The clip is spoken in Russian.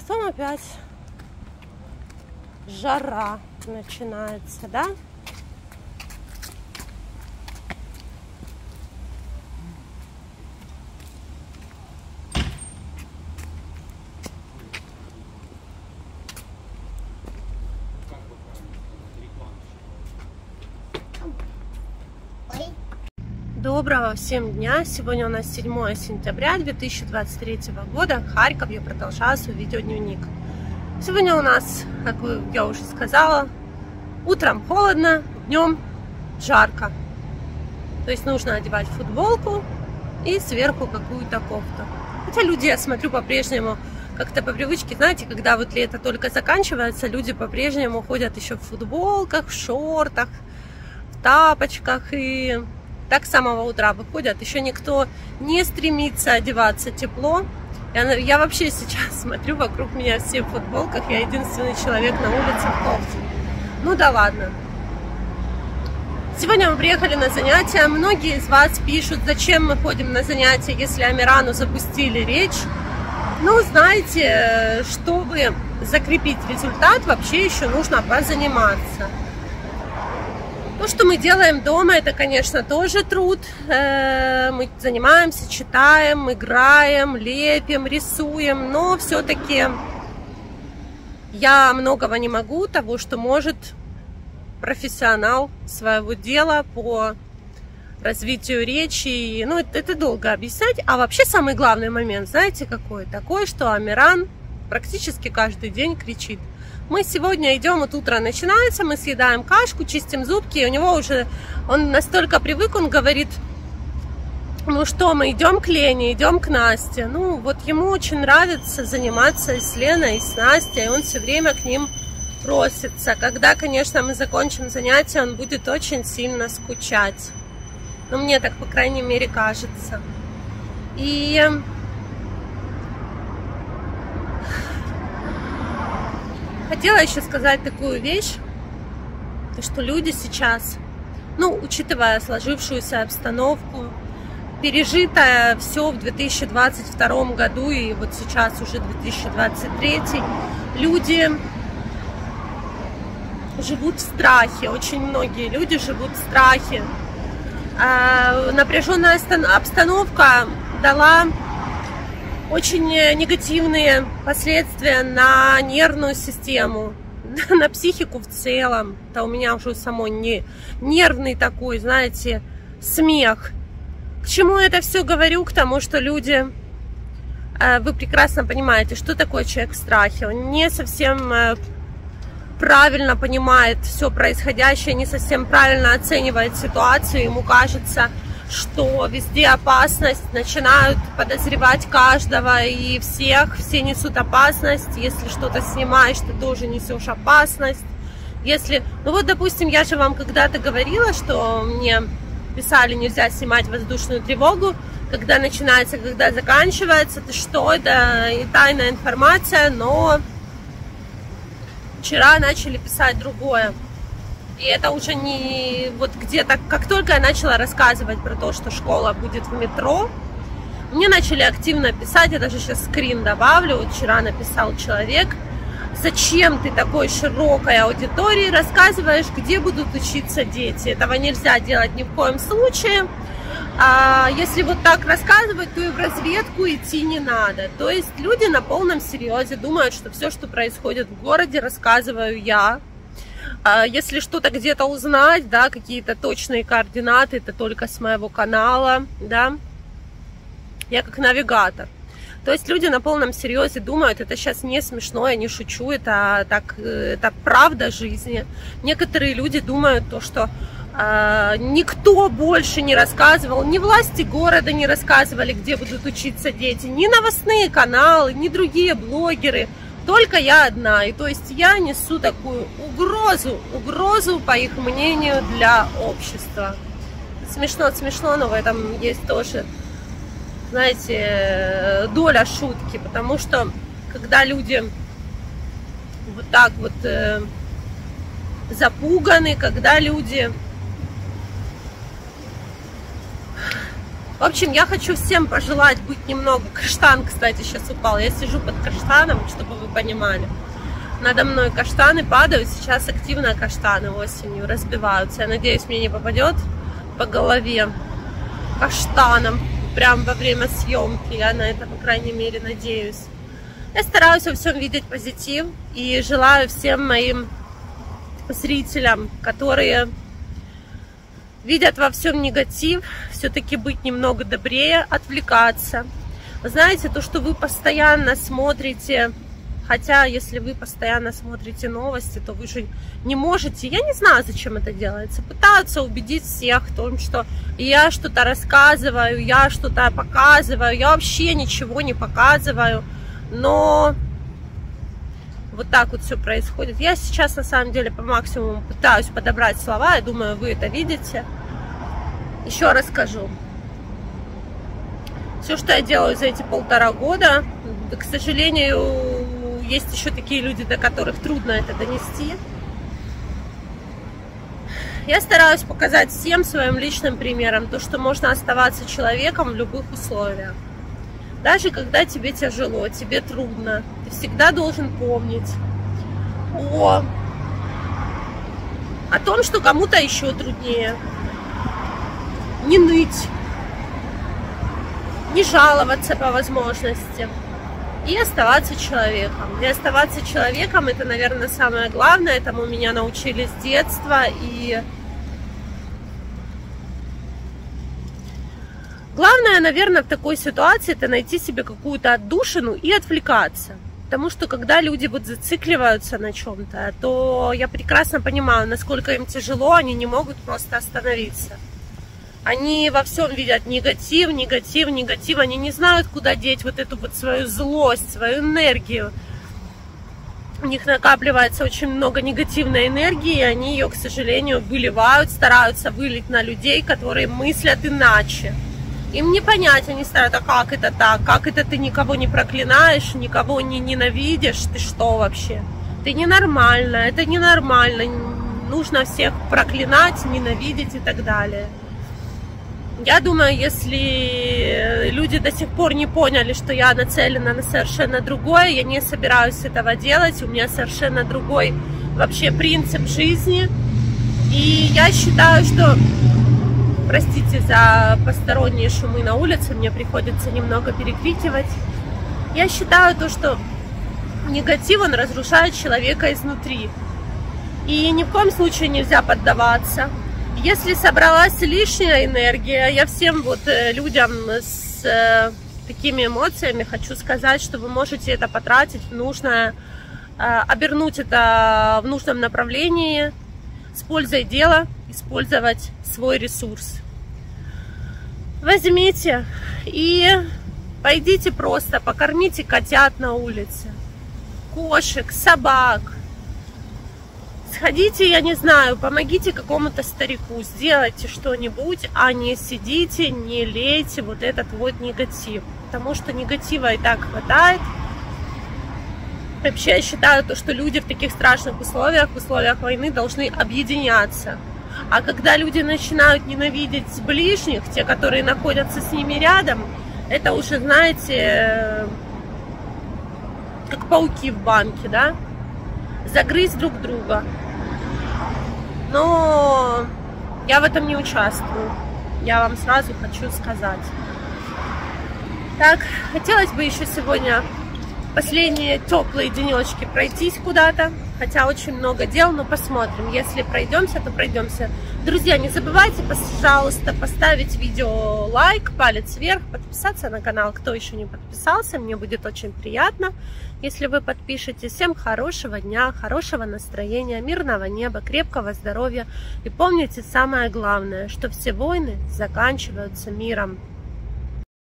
потом опять жара начинается, да? Доброго всем дня! Сегодня у нас 7 сентября 2023 года. Харьков. Я продолжаю свой видеодневник. Сегодня у нас, как я уже сказала, утром холодно, днем жарко. То есть нужно одевать футболку и сверху какую-то кофту. Хотя люди, я смотрю, по-прежнему как-то по привычке, знаете, когда вот лето только заканчивается, люди по-прежнему ходят еще в футболках, в шортах, в тапочках и... Так с самого утра выходят, еще никто не стремится одеваться тепло. Я вообще сейчас смотрю, вокруг меня все в футболках, я единственный человек на улице в кофте. Ну да ладно. Сегодня мы приехали на занятия. Многие из вас пишут, зачем мы ходим на занятия, если Амирану запустили речь. Ну, знаете, чтобы закрепить результат, вообще еще нужно позаниматься. То, что мы делаем дома, это, конечно, тоже труд. Мы занимаемся, читаем, играем, лепим, рисуем. Но все-таки я многого не могу, того, что может профессионал своего дела по развитию речи. Ну, это долго объяснять. А вообще самый главный момент, знаете, какой? Такой, что Амиран практически каждый день кричит. Мы сегодня идем, вот утро начинается, мы съедаем кашку, чистим зубки, и у него уже, он настолько привык, он говорит, ну что, мы идем к Лене, идем к Насте. Ну, вот ему очень нравится заниматься и с Леной, и с Настей, и он все время к ним просится. Когда, конечно, мы закончим занятие, он будет очень сильно скучать. Ну, мне так, по крайней мере, кажется. И... хотела еще сказать такую вещь, что люди сейчас, ну, учитывая сложившуюся обстановку, пережитое все в 2022 году и вот сейчас уже 2023, люди живут в страхе, очень многие люди живут в страхе. Напряженная обстановка дала очень негативные последствия на нервную систему, на психику в целом. Это у меня уже самой нервный такой, знаете, смех. К чему я это все говорю? К тому, что люди, вы прекрасно понимаете, что такое человек в страхе. Он не совсем правильно понимает все происходящее, не совсем правильно оценивает ситуацию. Ему кажется, что везде опасность, начинают подозревать каждого и всех, все несут опасность. Если что-то снимаешь, ты тоже несешь опасность. Если, ну вот, допустим, я же вам когда-то говорила, что мне писали, нельзя снимать воздушную тревогу, когда начинается, когда заканчивается, ты что, это и тайная информация, но вчера начали писать другое. И это уже не вот где-то, как только я начала рассказывать про то, что школа будет в метро, мне начали активно писать, я даже сейчас скрин добавлю, вот вчера написал человек, зачем ты такой широкой аудитории рассказываешь, где будут учиться дети, этого нельзя делать ни в коем случае, а если вот так рассказывать, то и в разведку идти не надо. То есть люди на полном серьезе думают, что все, что происходит в городе, рассказываю я. Если что-то где-то узнать, да, какие-то точные координаты, это только с моего канала, да, я как навигатор. То есть люди на полном серьезе думают, это сейчас не смешно, я не шучу, это так, это правда жизни. Некоторые люди думают то, что никто больше не рассказывал, ни власти города не рассказывали, где будут учиться дети, ни новостные каналы, ни другие блогеры. Только я одна, и то есть я несу такую угрозу, по их мнению, для общества. Смешно, но в этом есть тоже, знаете, доля шутки, потому что когда люди вот так вот запуганы, когда люди В общем, я хочу всем пожелать быть немного... Каштан, кстати, сейчас упал. Я сижу под каштаном, чтобы вы понимали. Надо мной каштаны падают. Сейчас активно каштаны осенью разбиваются. Я надеюсь, мне не попадет по голове каштаном прям во время съемки. Я на это, по крайней мере, надеюсь. Я стараюсь во всем видеть позитив. И желаю всем моим зрителям, которые видят во всем негатив, все-таки быть немного добрее, отвлекаться. Вы знаете, то, что вы постоянно смотрите, хотя если вы постоянно смотрите новости, то вы же не можете, я не знаю, зачем это делается, пытаются убедить всех в том, что я что-то рассказываю, я что-то показываю, я вообще ничего не показываю, но вот так вот все происходит. Я сейчас на самом деле по максимуму пытаюсь подобрать слова. Я думаю, вы это видите. Еще раз скажу. Все, что я делаю за эти 1,5 года, к сожалению, есть еще такие люди, до которых трудно это донести. Я стараюсь показать всем своим личным примером то, что можно оставаться человеком в любых условиях. Даже когда тебе тяжело, тебе трудно, ты всегда должен помнить о том, что кому-то еще труднее. Не ныть, не жаловаться по возможности. И оставаться человеком. И оставаться человеком — это, наверное, самое главное. Этому меня научили с детства. И главное, наверное, в такой ситуации — это найти себе какую-то отдушину и отвлекаться. Потому что когда люди вот зацикливаются на чем-то, то я прекрасно понимаю, насколько им тяжело, они не могут просто остановиться. Они во всем видят негатив, негатив, негатив. Они не знают, куда деть вот эту вот свою злость, свою энергию. У них накапливается очень много негативной энергии, и они ее, к сожалению, выливают, стараются вылить на людей, которые мыслят иначе. Им не понять, они стараются, как это так, как это ты никого не проклинаешь, никого не ненавидишь, ты что вообще? Ты ненормально, это ненормально, нужно всех проклинать, ненавидеть и так далее. Я думаю, если люди до сих пор не поняли, что я нацелена на совершенно другое, я не собираюсь этого делать, у меня совершенно другой вообще принцип жизни. И я считаю, что, простите за посторонние шумы на улице, мне приходится немного перекрикивать. Я считаю то, что негатив, он разрушает человека изнутри. И ни в коем случае нельзя поддаваться. Если собралась лишняя энергия, я всем вот людям с такими эмоциями хочу сказать, что вы можете это потратить в нужное, обернуть это в нужном направлении, с пользой дела, использовать свой ресурс. Возьмите и пойдите просто, покормите котят на улице, кошек, собак. Сходите, я не знаю, помогите какому-то старику, сделайте что-нибудь, а не сидите, не лейте вот этот вот негатив. Потому что негатива и так хватает. Вообще я считаю, то, что люди в таких страшных условиях, в условиях войны, должны объединяться. А когда люди начинают ненавидеть ближних, те, которые находятся с ними рядом, это уже, знаете, как пауки в банке, да? Загрызть друг друга. Но я в этом не участвую. Я вам сразу хочу сказать. Так, хотелось бы еще сегодня последние теплые денечки пройтись куда-то. Хотя очень много дел, но посмотрим. Если пройдемся, то пройдемся. Друзья, не забывайте, пожалуйста, поставить видео лайк, палец вверх, подписаться на канал, кто еще не подписался. Мне будет очень приятно, если вы подпишетесь. Всем хорошего дня, хорошего настроения, мирного неба, крепкого здоровья. И помните самое главное, что все войны заканчиваются миром.